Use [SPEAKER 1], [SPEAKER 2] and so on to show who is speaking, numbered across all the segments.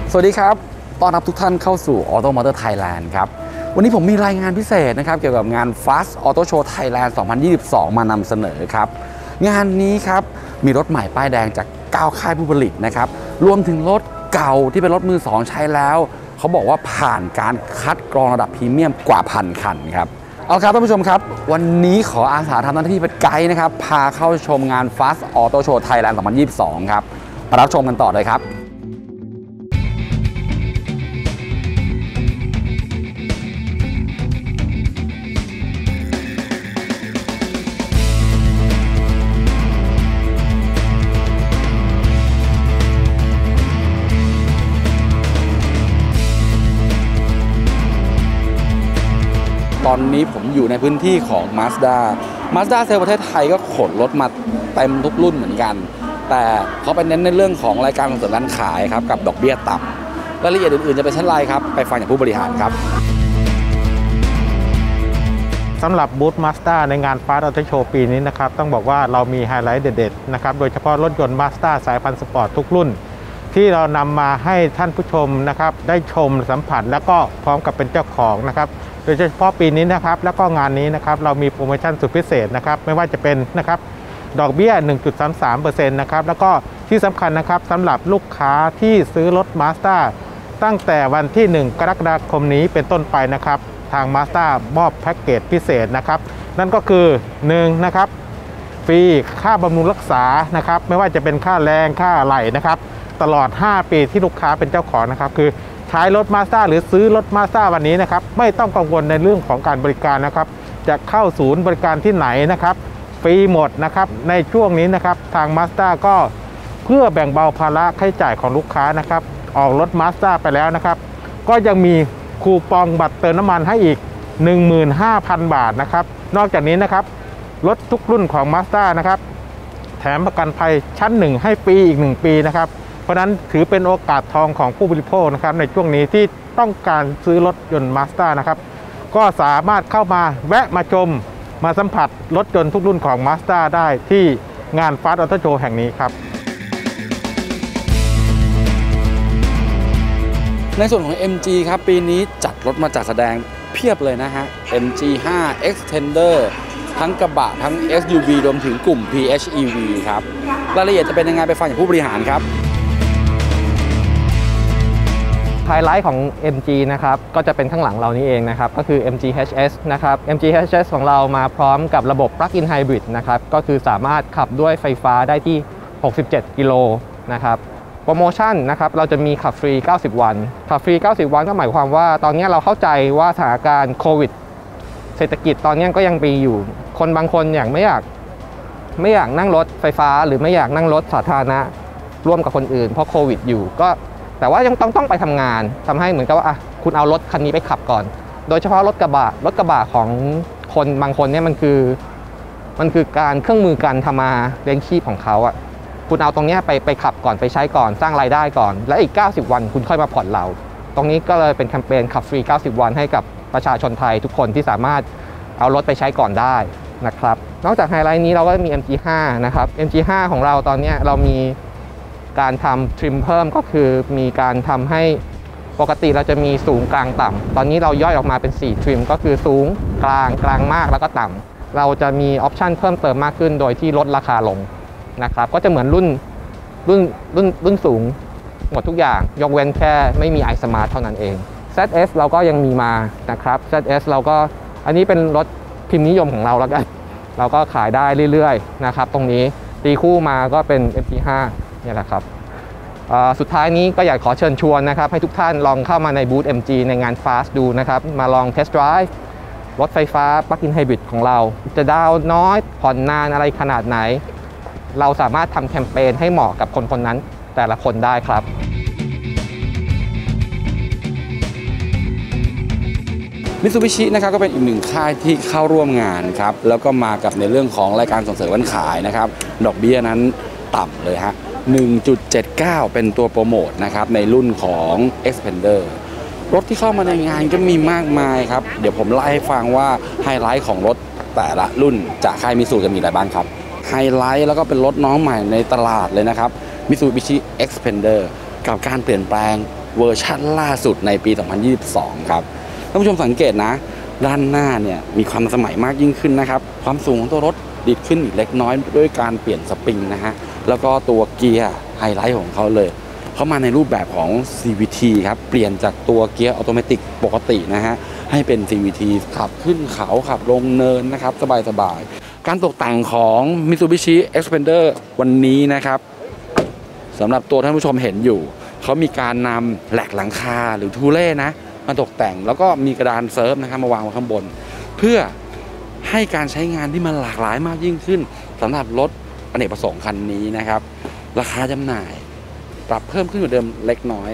[SPEAKER 1] สวัสดีครับต้อนรับทุกท่านเข้าสู่ Auto Motor Thailand ครับวันนี้ผมมีรายงานพิเศษนะครับเกี่ยวกับงาน Fast Auto Show Thailand 2022 มานำเสนอครับงานนี้ครับมีรถใหม่ป้ายแดงจาก9ค่ายผู้ผลิตนะครับรวมถึงรถเก่าที่เป็นรถมือ2ใช้แล้วเขาบอกว่าผ่านการคัดกรองระดับพรีเมียมกว่าพันคันครับเอาครับท่านผู้ชมครับวันนี้ขออาสาทำหน้าที่เป็นไกด์นะครับพาเข้าชมงาน Fast Auto Show Thailand 2022 ครับมารับชมกันต่อเลยครับตอนนี้ผมอยู่ในพื้นที่ของ Mazda เซลล์ประเทศไทยก็ขนรถมาเต็มทุกรุ่นเหมือนกันแต่เขาไปเน้นในเรื่องของรายการส่งเสริมการขายครับกับดอกเบี้ยต่ำรายละเอียดอื่นๆจะเป็นเช่นไรครับไปฟังจากผู้บริหารครับ
[SPEAKER 2] สำหรับบูธ Mazda ในงาน Fast Auto Show ปีนี้นะครับต้องบอกว่าเรามีไฮไลท์เด็ดๆนะครับโดยเฉพาะรถยนต์ Mazda สายพันธุ์สปอร์ตทุกรุ่นที่เรานำมาให้ท่านผู้ชมนะครับได้ชมสัมผัสแล้วก็พร้อมกับเป็นเจ้าของนะครับโดยเฉพาะปีนี้นะครับแล้วก็งานนี้นะครับเรามีโปรโมชั่นสุดพิเศษนะครับไม่ว่าจะเป็นนะครับดอกเบี้ย 1.33% นะครับแล้วก็ที่สำคัญนะครับสำหรับลูกค้าที่ซื้อรถ Mazda ตั้งแต่วันที่ 1 กรกฎาคมนี้เป็นต้นไปนะครับทาง Mazda มอบแพ็กเกจพิเศษนะครับนั่นก็คือ1นะครับฟรีค่าบำรุงรักษานะครับไม่ว่าจะเป็นค่าแรงค่าอะไหล่นะครับตลอด5ปีที่ลูกค้าเป็นเจ้าของนะครับคือใช้รถ Mazda หรือซื้อรถ Mazda วันนี้นะครับไม่ต้องกังวลในเรื่องของการบริการนะครับจะเข้าศูนย์บริการที่ไหนนะครับฟรีหมดนะครับในช่วงนี้นะครับทาง Mazda ก็เพื่อแบ่งเบาภาระค่าใช้จ่ายของลูกค้านะครับออกรถ Mazda ไปแล้วนะครับก็ยังมีคูปองบัตรเติมน้ำมันให้อีก 15,000 บาทนะครับนอกจากนี้นะครับรถทุกรุ่นของ Mazda นะครับแถมประกันภัยชั้น1ให้ฟรีอีก1ปีนะครับเพราะนั้นถือเป็นโอกาสทองของผู้บริโภคนะครับในช่วงนี้ที่ต้องการซื้อรถยนต์ Mazda นะครับก็สามารถเข้ามาแวะมาชมมาสัมผัสรถยนต์ทุกรุ่นของ Mazda ได้ที่งาน Fast Auto Show แห่งนี้ครับ
[SPEAKER 1] ในส่วนของ MG ครับปีนี้จัดรถมาจัดแสดงเพียบเลยนะฮะ MG5 Extender ทั้งกระบะทั้ง SUV รวมถึงกลุ่ม PHEV ครับรายละเอียดจะเป็นยังไงไปฟังจากผู้บริหารครับ
[SPEAKER 3] ไฮไลท์ของ MG นะครับก็จะเป็นข้างหลังเรานี้เองนะครับก็คือ MG HS นะครับ MG HS ของเรามาพร้อมกับระบบ Plug-in Hybrid นะครับก็คือสามารถขับด้วยไฟฟ้าได้ที่67กิโลนะครับโปรโมชั่นนะครับเราจะมีขับฟรี90วันขับฟรี90วันก็หมายความว่าตอนนี้เราเข้าใจว่าสถานการณ์โควิดเศรษฐกิจตอนนี้ก็ยังมีอยู่คนบางคนอย่างไม่อยากนั่งรถไฟฟ้าหรือไม่อยากนั่งรถสาธารณะร่วมกับคนอื่นเพราะโควิดอยู่ก็แต่ว่ายังต้องไปทำงานทำให้เหมือนกับว่าคุณเอารถคันนี้ไปขับก่อนโดยเฉพาะรถกระบะของคนบางคนเนี่ยมันคือการเครื่องมือการทำมาเลี้ยงชีพของเขาอ่ะคุณเอาตรงนี้ไปขับก่อนไปใช้ก่อนสร้างรายได้ก่อนและอีก90วันคุณค่อยมาผ่อนเราตรงนี้ก็เลยเป็นแคมเปญขับฟรี90วันให้กับประชาชนไทยทุกคนที่สามารถเอารถไปใช้ก่อนได้นะครับนอกจากไฮไลท์นี้เราก็มี MG5 นะครับ MG5 ของเราตอนนี้เรามีการทำทริมเพิ่มก็คือมีการทำให้ปกติเราจะมีสูงกลางต่ำตอนนี้เราย่อยออกมาเป็น4ทริมก็คือสูงกลางมากแล้วก็ต่ำเราจะมีออปชันเพิ่มเติมมากขึ้นโดยที่ลดราคาลงนะครับก็จะเหมือนรุ่นสูงหมดทุกอย่างยกเว้นแค่ไม่มี iSmart เท่านั้นเอง ZS เราก็ยังมีมานะครับ ZS เราก็อันนี้เป็นรถพิมพ์นิยมของเราแล้วกันเราก็ขายได้เรื่อยๆนะครับตรงนี้ตีคู่มาก็เป็น MG5นี่แหละครับสุดท้ายนี้ก็อยากขอเชิญชวนนะครับให้ทุกท่านลองเข้ามาในบูธ MG ในงาน Fast ดูนะครับมาลอง Test Drive รถไฟฟ้า Plug-in Hybrid ของเราจะดาวน้อยผ่อนนานอะไรขนาดไหนเราสามารถทำแคมเปญให้เหมาะกับคนนั้นแต่ละคนได้ครับ
[SPEAKER 1] มิตซูบิชินะครับก็เป็นอีกหนึ่งค่ายที่เข้าร่วมงานครับแล้วก็มากับในเรื่องของรายการส่งเสริมการขายนะครับดอกเบี้ยนั้นต่ำเลยฮะ 1.79 เป็นตัวโปรโมทนะครับในรุ่นของ Expander รถที่เข้ามาในงานก็มีมากมายครับเดี๋ยวผมไล่ให้ฟังว่าไฮไลท์ของรถแต่ละรุ่นจากค่ายมิตซูจะมีอะไรบ้างครับไฮไลท์แล้วก็เป็นรถน้องใหม่ในตลาดเลยนะครับ Mitsubishi Expander กับการเปลี่ยนแปลงเวอร์ชันล่าสุดในปี 2022 ครับท่านผู้ชมสังเกตนะด้านหน้าเนี่ยมีความสมัยมากยิ่งขึ้นนะครับความสูงของตัวรถดีดขึ้นอีกเล็กน้อยด้วยการเปลี่ยนสปริงนะฮะแล้วก็ตัวเกียร์ไฮไลท์ของเขาเลยเขามาในรูปแบบของ CVT ครับเปลี่ยนจากตัวเกียร์ออโตเมติกปกตินะฮะให้เป็น CVT ขับขึ้นเขาขับลงเนินนะครับสบายๆการตกแต่งของ Mitsubishi Xpander วันนี้นะครับสำหรับตัวท่านผู้ชมเห็นอยู่เขามีการนำแหลกหลังคาหรือทูเล่นะมาตกแต่งแล้วก็มีกระดานเซิร์ฟนะครับมาวางไว้ข้างบนเพื่อให้การใช้งานที่มันหลากหลายมากยิ่งขึ้นสำหรับรถอเนกประสงค์คันนี้นะครับราคาจำหน่ายปรับเพิ่มขึ้นกว่าเดิมเล็กน้อย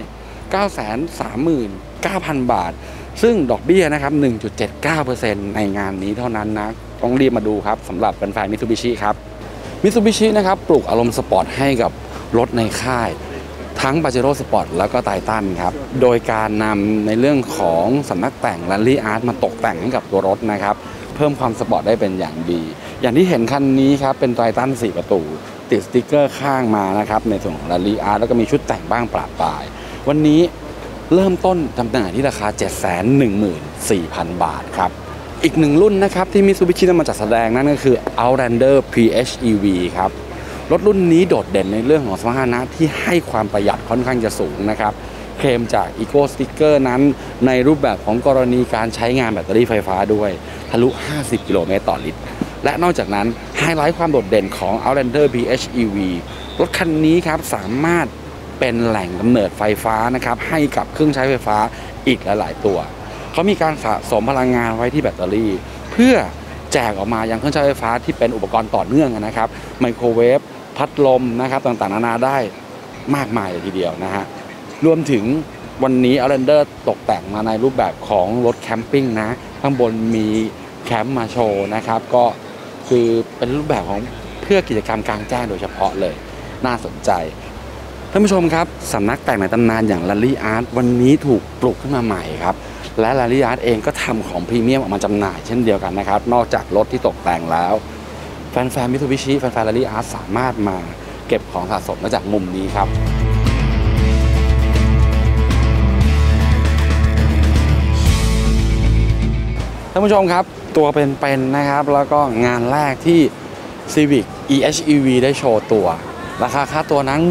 [SPEAKER 1] 939,000 บาทซึ่งดอกเบี้ยนะครับ 1.79% ในงานนี้เท่านั้นนะต้องรีบมาดูครับสำหรับแฟนๆ Mitsubishi ครับ Mitsubishi นะครับปลุกอารมณ์สปอร์ตให้กับรถในค่ายทั้ง Pajero Sport แล้วก็ Titan ครับโดยการนำในเรื่องของสำนักแต่ง Rally Art มาตกแต่งให้กับตัวรถนะครับเพิ่มความสปอร์ตได้เป็นอย่างดีอย่างที่เห็นคันนี้ครับเป็น Titan 4 ประตูติดสติ๊กเกอร์ข้างมานะครับในส่วนของ Rally Art แล้วก็มีชุดแต่งบ้างปราบปรายวันนี้เริ่มต้นจำหน่ายที่ราคา 714,000 บาทครับอีกหนึ่งรุ่นนะครับที่ Mitsubishi นำมาจัดแสดงนั่นก็คือ Outlander PHEV ครับรถรุ่นนี้โดดเด่นในเรื่องของสมรรถนะที่ให้ความประหยัดค่อนข้างจะสูงนะครับเคลมจาก Eco Sticker นั้นในรูปแบบของกรณีการใช้งานแบตเตอรี่ไฟฟ้าด้วยทะลุ 50 กิโลเมตรต่อลิตรและนอกจากนั้นไฮไลท์ความโดดเด่นของ Outlander PHEV รถคันนี้ครับสามารถเป็นแหล่งกำเนิดไฟฟ้านะครับให้กับเครื่องใช้ไฟฟ้าอีกหลายๆตัวเขามีการสะสมพลังงานไว้ที่แบตเตอรี่เพื่อแจกออกมายังเครื่องใช้ไฟฟ้าที่เป็นอุปกรณ์ต่อเนื่องนะครับไมโครเวฟพัดลมนะครับต่างๆนานาได้มากมายเลยทีเดียวนะฮะรวมถึงวันนี้ Outlander ตกแต่งมาในรูปแบบของรถแคมปิ้งนะข้างบนมีแคมป์มาโชว์นะครับก็คือเป็นรูปแบบของเพื่อกิจกรรมกลางแจ้งโดยเฉพาะเลยน่าสนใจท่านผู้ชมครับสำนักแต่งในตำนานอย่าง Rally Art วันนี้ถูกปลุกขึ้นมาใหม่ครับและ Rally Art เองก็ทำของพรีเมียมออกมาจำหน่ายเช่นเดียวกันนะครับนอกจากรถที่ตกแต่งแล้วแฟนๆ Mitsubishi แฟนๆ Rally Art สามารถมาเก็บของสะสมมาจากมุมนี้ครับท่านผู้ชมครับตัวเป็นๆนะครับแล้วก็งานแรกที่ Civic EHEV ได้โชว์ตัวราคาค่าตัวนั้น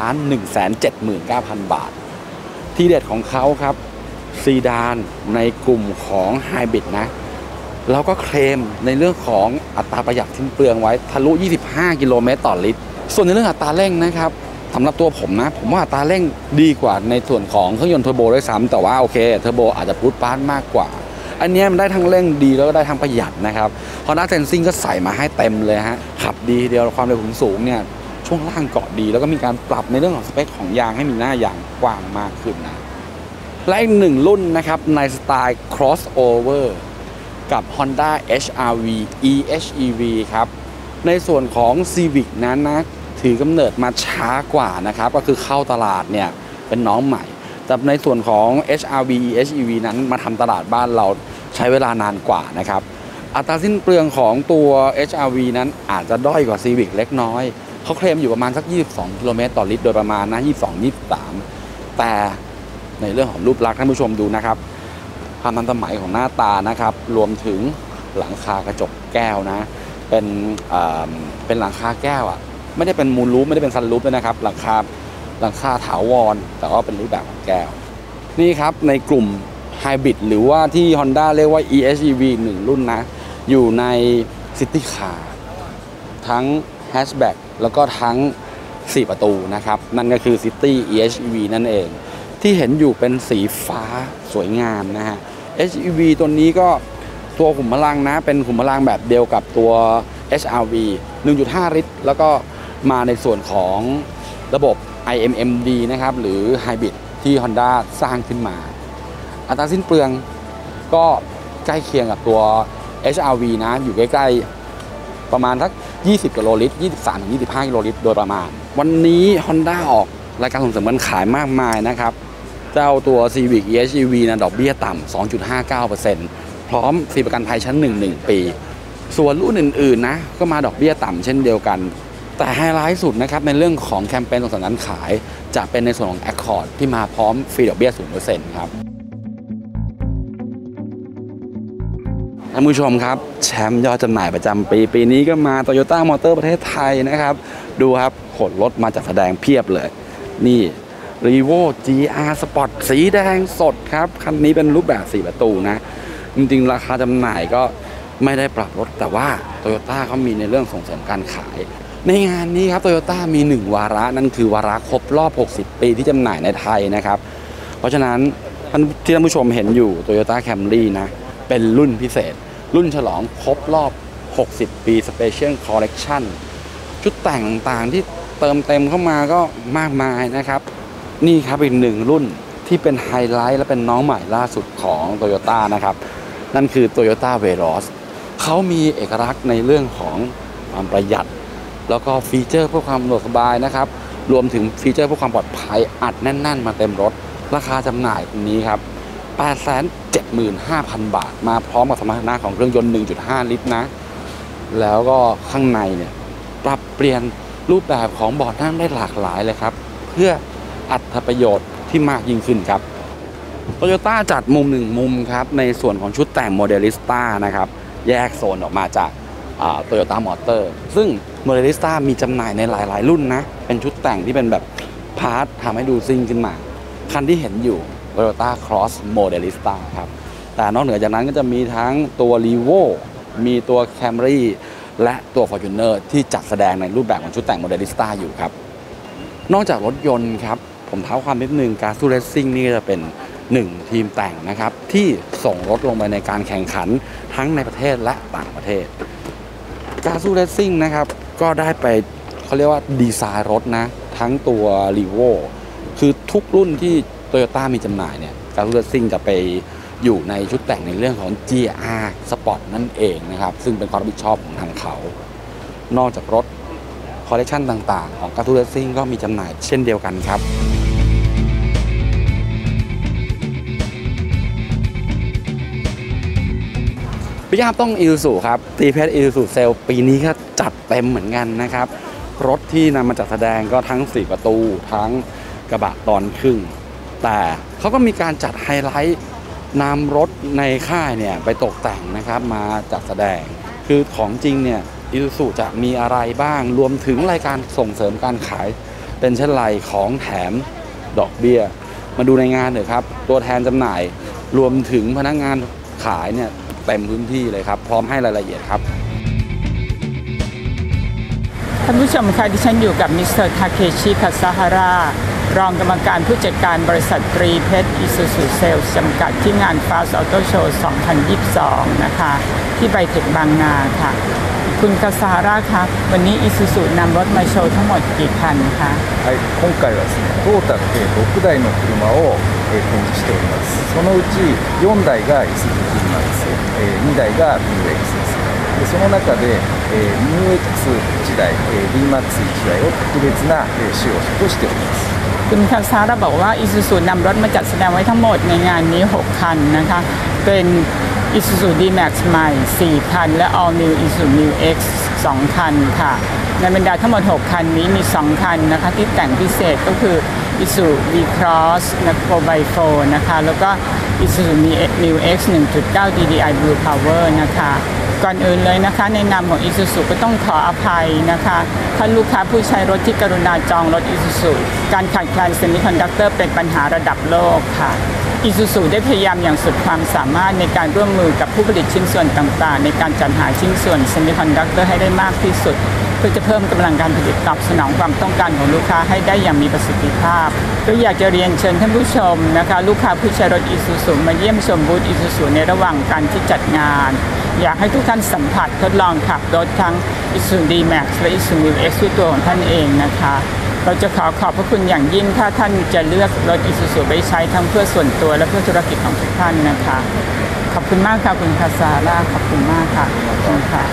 [SPEAKER 1] 1,179,000 บาทที่เด็ดของเขาครับซีดานในกลุ่มของไฮบริดนะแล้วก็เคลมในเรื่องของอัตราประหยัดสิ้นเปลืองไว้ทะลุ 25 กิโลเมตรต่อลิตรส่วนในเรื่องอัตราเร่งนะครับสำหรับตัวผมนะผมว่าอัตราเร่งดีกว่าในส่วนของเครื่องยนต์เทอร์โบด้วยซ้ำแต่ว่าโอเคเทอร์โบอาจจะพูดปาร์ตมากกว่าอันนี้มันได้ทั้งเร่งดีแล้วก็ได้ทั้งประหยัดนะครับ Honda Sensing ก็ใส่มาให้เต็มเลยฮะขับดีเดียวความเร็วสูงเนี่ยช่วงล่างเกาะดีแล้วก็มีการปรับในเรื่องของสเปคของยางให้มีหน้ายางกว้างมากขึ้นนะและอีกหนึ่งรุ่นนะครับในสไตล์ crossover กับ Honda HR-V EHEV ครับในส่วนของ Civic นั้นนะถือกำเนิดมาช้ากว่านะครับก็คือเข้าตลาดเนี่ยเป็นน้องใหม่แต่ในส่วนของ HR-V EHEV นั้นมาทำตลาดบ้านเราใช้เวลานานกว่านะครับอัตราสิ้นเปลืองของตัว HR-V นั้นอาจจะด้อยกว่า Civic เล็กน้อยเขาเคลมอยู่ประมาณสัก22กิโลเมตรต่อลิตรโดยประมาณนะ22-23แต่ในเรื่องของรูปลักษณ์ท่านผู้ชมดูนะครับความทันสมัยของหน้าตานะครับรวมถึงหลังคากระจกแก้วนะเป็นหลังคาแก้วอ่ะไม่ได้เป็นมูลรูฟไม่ได้เป็นซันรูฟด้วยนะครับหลังคาถาวรแต่ว่าเป็นรูปแบบของแก้วนี่ครับในกลุ่มไฮบริดหรือว่าที่ Honda เรียกว่า EHEV 1 รุ่นนะอยู่ใน City Car ทั้งแฮชแบ็กแล้วก็ทั้ง4ประตูนะครับนั่นก็คือ City EHEV นั่นเองที่เห็นอยู่เป็นสีฟ้าสวยงามนะฮะ HEV ตัวนี้ก็ตัวขุมพลังนะเป็นขุมพลังแบบเดียวกับตัว HR-V 1.5 ลิตรแล้วก็มาในส่วนของระบบ IMMD นะครับหรือ Hybrid ที่ Honda สร้างขึ้นมาอัตราสิ้นเปลืองก็ใกล้เคียงกับตัว HR-V นะอยู่ใกล้ๆประมาณสัก20กิโลลิตร 23-25 กิโลลิตรโดยประมาณวันนี้ Honda ออกรายการส่งเสริมการขายมากมายนะครับเจ้าตัว Civic EHEV นะดอกเบี้ยต่ำ 2.59% พร้อมฟรีประกันภัยชั้น1 1 ปีส่วนรุ่นอื่นๆนะก็มาดอกเบี้ยต่ำเช่นเดียวกันแต่ไฮไลท์สุดนะครับในเรื่องของแคมเปญส่งเสริมการขายจะเป็นในส่วนของ Accord ที่มาพร้อมฟรีดอกเบี้ย 0% ครับท่านผู้ชมครับแชมป์ยอดจำหน่ายประจำปีนี้ก็มา Toyota Motor ประเทศไทยนะครับดูครับขนรถมาจัดแสดงเพียบเลยนี่ Revo GR Sport สีแดงสดครับคันนี้เป็นรูปแบบ4ประตูนะจริงๆราคาจำหน่ายก็ไม่ได้ปรับลดแต่ว่า Toyota เขามีในเรื่องส่งเสริมการขายในงานนี้ครับ Toyota มี1วาระนั่นคือวาระครบรอบ60ปีที่จำหน่ายในไทยนะครับเพราะฉะนั้นที่ท่านผู้ชมเห็นอยู่ Toyota Camry นะเป็นรุ่นพิเศษรุ่นฉลองครบรอบ60ปี Special Collection ชุดแต่งต่างๆที่เติมเต็มเข้ามาก็มากมายนะครับนี่ครับอีกหนึ่งรุ่นที่เป็นไฮไลท์และเป็นน้องใหม่ล่าสุดของ Toyota นะครับนั่นคือ Toyota Veloz เขามีเอกลักษณ์ในเรื่องของความประหยัดแล้วก็ฟีเจอร์เพื่อความสะดวกสบายนะครับรวมถึงฟีเจอร์เพื่อความปลอดภัยอัดแน่นๆมาเต็มรถราคาจำหน่ายตรงนี้ครับ 875,000 บาทมาพร้อมกับสมรรถนะของเครื่องยนต์ 1.5 ลิตรนะแล้วก็ข้างในเนี่ยปรับเปลี่ยนรูปแบบของเบาะนั่งได้หลากหลายเลยครับเพื่ออรรถประโยชน์ที่มากยิ่งขึ้นครับ Toyota จัดมุม1มุมครับในส่วนของชุดแต่ง Modelista นะครับแยกโซนออกมาจากToyota Motor ซึ่ง Modelista มีจำหน่ายในหลายๆรุ่นนะเป็นชุดแต่งที่เป็นแบบพาร์ททำให้ดูซิ่งขึ้นมาคันที่เห็นอยู่ Toyota Cross Modelista ครับแต่นอกเหนือจากนั้นก็จะมีทั้งตัว Revo มีตัว Camry และตัว Fortuner ที่จัดแสดงในรูปแบบของชุดแต่ง Modelista อยู่ครับนอกจากรถยนต์ครับผมเท้าความนิดนึงGazoo Racingนี่จะเป็น1ทีมแต่งนะครับที่ส่งรถลงไปในการแข่งขันทั้งในประเทศและต่างประเทศGazoo Racingนะครับก็ได้ไปเขาเรียกว่าดีไซน์รถนะทั้งตัว Revo คือทุกรุ่นที่ Toyota มีจำหน่ายเนี่ย Gazoo Racing จะไปอยู่ในชุดแต่งในเรื่องของ GR Sport นั่นเองนะครับซึ่งเป็นความรับผิดชอบของทางเขานอกจากรถคอลเลคชันต่างๆของ Gazoo Racing ก็มีจำหน่ายเช่นเดียวกันครับพี่ยาบต้องIsuzuครับตีเพชรIsuzuเซลปีนี้ก็จัดเต็มเหมือนกันนะครับรถที่นำมาจัดแสดงก็ทั้ง4ประตูทั้งกระบะตอนครึ่งแต่เขาก็มีการจัดไฮไลท์นำรถในค่ายเนี่ยไปตกแต่งนะครับมาจัดแสดงคือของจริงเนี่ยIsuzuจะมีอะไรบ้างรวมถึงรายการส่งเสริมการขายเป็นเช่นไรของแถมดอกเบี้ยมาดูในงานเถอะครับตัวแทนจำหน่ายรวมถึงพนักงานขายเนี่ยเต็มพื้นที่เลยครับพร้อมให้รายละเอียดครับ
[SPEAKER 4] ท่านผู้ชมคะดิฉันอยู่กับมิสเตอร์ทาเคชิคาซาฮารารองกรรมการผู้จัดการบริษัทตรีเพชรอิซูซูเซลส์จำกัดที่งาน Fast Auto Show 2022 นะคะที่ไบเทคบางนาค่ะคุณคาซาฮาราครับวันนี้อิซูซูนำรถมาโชว์ทั้งหมดกี่คันคะ
[SPEAKER 5] はい、今回はですね、トータルで6台の車を展示しております。そのうち4台がイスズキ車です。2台が MX です。でその中で MX1 台、DMAX1 台を特別な仕様車としております。
[SPEAKER 4] คุณคาซาฮาราบอกว่าอิซูซูนำรถมาจัดแสดงไว้ทั้งหมดในงานนี้6คันนะคะเป็นIsuzu D-Max ใหม่4คันและ All New Isuzu New X 2คันค่ะในบรรดาทั้งหมด6คันนี้มี2คันนะคะที่แต่งพิเศษก็คือ Isuzu V-Cross นะ 4x4 นะคะแล้วก็ Isuzu New X 1.9 DDI Blue Power นะคะก่อนอื่นเลยนะคะในนามของ Isuzu ก็ต้องขออภัยนะคะท่านลูกค้าผู้ใช้รถที่กรุณาจองรถ Isuzu การขาดแคลนเซมิคอนดักเตอร์เป็นปัญหาระดับโลกค่ะIsuzu ได้พยายามอย่างสุดความสามารถในการร่วมมือกับผู้ผลิตชิ้นส่วนต่างๆในการจัดหาชิ้นส่วนเซมิคอนดักเตอร์ให้ได้มากที่สุดเพื่อจะเพิ่มกำลังการผลิตตอบสนองความต้องการของลูกค้าให้ได้อย่างมีประสิทธิภาพก็อยากจะเรียนเชิญท่านผู้ชมนะคะลูกค้าผู้ใช้รถ Isuzu มาเยี่ยมชมบูธ Isuzu ในระหว่างการที่จัดงานอยากให้ทุกท่านสัมผัสทดลองขับรถทั้ง Isuzu D-Max และ Isuzu New X ด้วยตัวของท่านเองนะคะเราจะขอบพระคุณอย่างยิ่งถ้าท่านจะเลือกรถ Isuzu ไปใช้ทั้งเพื่อส่วนตัวและเพื่อธุรกิจของทุกท่านนะคะขอบคุณมากค่ะคุณคาซาร่าขอบคุณมากค่ะขอบคุณค่ะ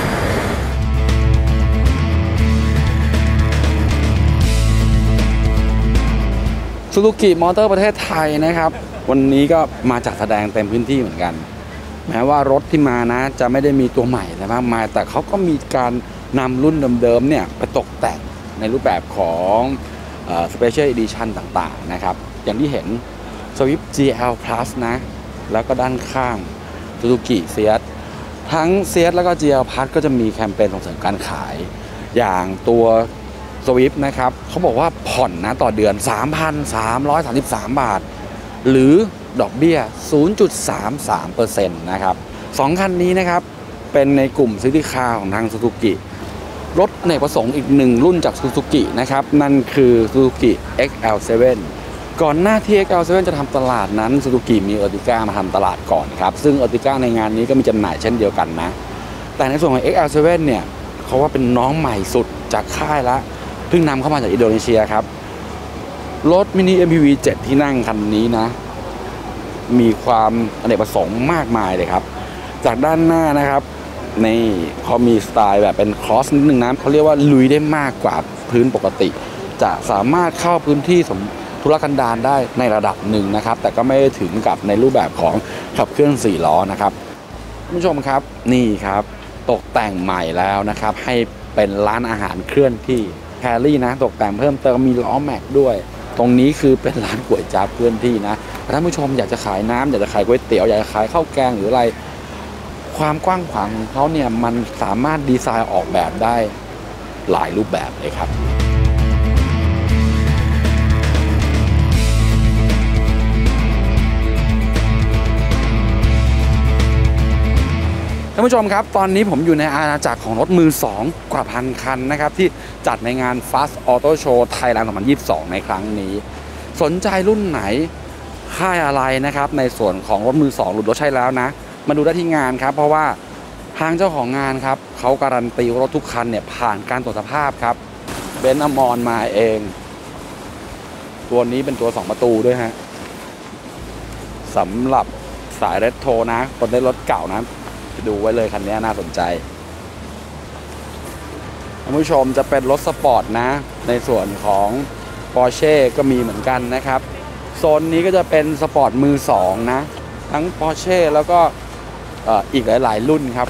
[SPEAKER 1] ซูซูกิมอเตอร์ประเทศไทยนะครับวันนี้ก็มาจัดแสดงเต็มพื้นที่เหมือนกันแม้ว่ารถที่มานะจะไม่ได้มีตัวใหม่อะไรมากมายแต่เขาก็มีการนำรุ่นเดิมๆเนี่ยไปตกแต่งในรูปแบบของSpecial Edition ต่างๆนะครับอย่างที่เห็น Swift GL Plus นะแล้วก็ด้านข้าง Suzuki Ciaz ทั้ง Ciaz แล้วก็ GL Plus ก็จะมีแคมเปญส่งเสริมการขายอย่างตัว Swift นะครับเขาบอกว่าผ่อนนะต่อเดือน 3,333 บาทหรือดอกเบี้ย 0.33% นะครับ2คันนี้นะครับเป็นในกลุ่มซิตี้คาร์ของทาง Suzuki รถอเนกประสงค์อีกหนึ่งรุ่นจาก Suzuki นะครับนั่นคือ Suzuki XL7 ก่อนหน้าที่ XL7 จะทำตลาดนั้น Suzuki มี Ertiga มาทำตลาดก่อนครับซึ่ง Ertiga ในงานนี้ก็มีจำหน่ายเช่นเดียวกันนะแต่ในส่วนของ XL7 เนี่ยเขาว่าเป็นน้องใหม่สุดจากค่ายละเพิ่งนำเข้ามาจากอินโดนีเซียครับรถมินิ MPV 7 ที่นั่งคันนี้นะมีความอเนกประสงค์มากมายเลยครับจากด้านหน้านะครับนี่เขามีสไตล์แบบเป็นครอสนิดนึงนะเขาเรียกว่าลุยได้มากกว่าพื้นปกติจะสามารถเข้าพื้นที่ธุรกันดารได้ในระดับหนึ่งนะครับแต่ก็ไม่ได้ถึงกับในรูปแบบของขับเคลื่อน4ล้อนะครับคุณผู้ชมครับนี่ครับตกแต่งใหม่แล้วนะครับให้เป็นร้านอาหารเคลื่อนที่แครี่นะตกแต่งเพิ่มเติมมีล้อแม็กด้วยตรงนี้คือเป็นร้านก๋วยจั๊บเคลื่อนที่นะท่านผู้ชมอยากจะขายน้ำอยากจะขายก๋วยเตี๋ยวอยากจะขายข้าวแกงหรืออะไรความกว้างขวางของเขาเนี่ยมันสามารถดีไซน์ออกแบบได้หลายรูปแบบเลยครับท่านผู้ชมครับตอนนี้ผมอยู่ในอาณาจักรของรถมือ2กว่าพันคันนะครับที่จัดในงาน Fast Auto Show Thailand 2022 ในครั้งนี้สนใจรุ่นไหนค่ายอะไรนะครับในส่วนของรถมือ2หรือรถใช่แล้วนะมาดูได้ที่งานครับเพราะว่าทางเจ้าของงานครับเขาการันตีรถทุกคันเนี่ยผ่านการตรวจสภาพครับเบนซ์อมรมาเองตัวนี้เป็นตัว2ประตูด้วยฮะสำหรับสายเรโทรนะคนได้รถเก่านะดูไว้เลยคันนี้น่าสนใจท่านผู้ชมจะเป็นรถสปอร์ตนะในส่วนของ Porsche ก็มีเหมือนกันนะครับโซนนี้ก็จะเป็นสปอร์ตมือ2นะทั้ง Porsche แล้วก็อีกหลายๆรุ่นครับ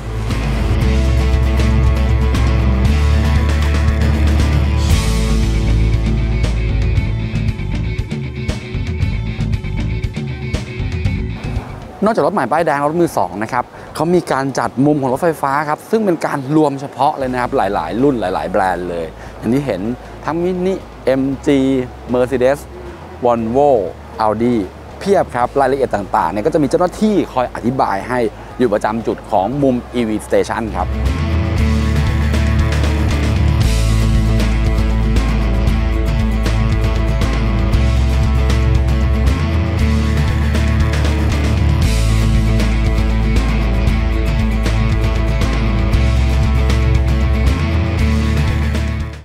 [SPEAKER 1] นอกจากรถใหม่ป้ายแดงรถมือ2นะครับเขามีการจัดมุมของรถไฟฟ้าครับซึ่งเป็นการรวมเฉพาะเลยนะครับหลายๆรุ่นหลายๆแบรนด์เลยอย่างที่เห็นทั้งมินิ MG Mercedes Volvo Audi เพียบครับรายละเอียดต่างๆเนี่ยก็จะมีเจ้าหน้าที่คอยอธิบายให้อยู่ประจำจุดของมุม EV Station ครับ